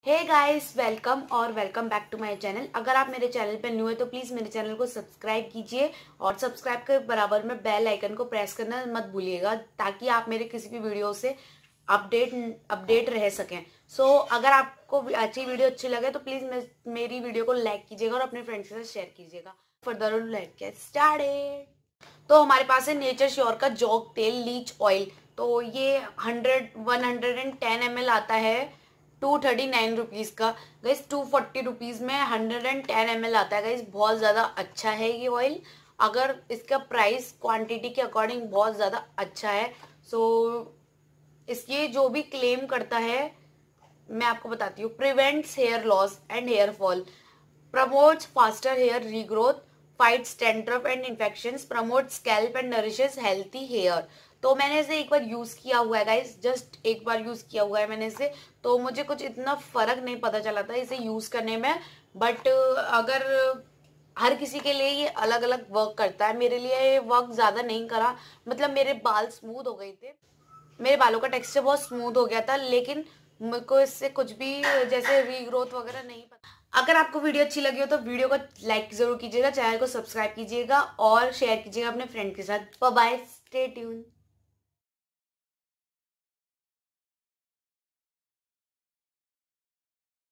Hey guys, welcome back to my channel. अगर आप मेरे चैनल पे न्यू है तो प्लीज मेरे चैनल को सब्सक्राइब कीजिए और सब्सक्राइब के बराबर में बेल आइकन को प्रेस करना मत भूलिएगा, ताकि आप मेरे किसी भी वीडियो से अपडेट रह सकें। अगर आपको अच्छी वीडियो अच्छी लगे तो प्लीज मेरी वीडियो को लाइक कीजिएगा और अपने फ्रेंड्स के साथ शेयर कीजिएगा। Further let's get started. तो हमारे पास है नेचर श्योर का जॉक तेल लीच ऑयल। तो ये 110 ml आता है 239 रुपीज़ का। गाइस 240 रुपीज़ में 110 ml आता है। गाइस बहुत ज़्यादा अच्छा है ये ऑयल। अगर इसका प्राइस क्वांटिटी के अकॉर्डिंग बहुत ज़्यादा अच्छा है। इसके जो भी क्लेम करता है मैं आपको बताती हूँ। Prevents hair loss and hair fall, promotes faster hair regrowth, fights dandruff and infections, promote scalp and nourishes healthy hair. तो मैंने इसे एक बार यूज किया हुआ है गाइस, जस्ट एक बार यूज किया हुआ है मैंने इसे। तो मुझे कुछ इतना फर्क नहीं पता चला था इसे यूज करने में, बट अगर हर किसी के लिए ये अलग अलग वर्क करता है। मेरे लिए ये वर्क ज्यादा नहीं करा, मतलब मेरे बाल स्मूथ हो गए थे, मेरे बालों का टेक्सचर बहुत स्मूथ हो गया था, लेकिन मेरे को इससे कुछ भी जैसे रीग्रोथ वगैरह नहीं पता। अगर आपको वीडियो अच्छी लगी हो तो वीडियो को लाइक जरूर कीजिएगा, चैनल को सब्सक्राइब कीजिएगा और शेयर कीजिएगा अपने फ्रेंड के साथ। Bye bye, stay tune.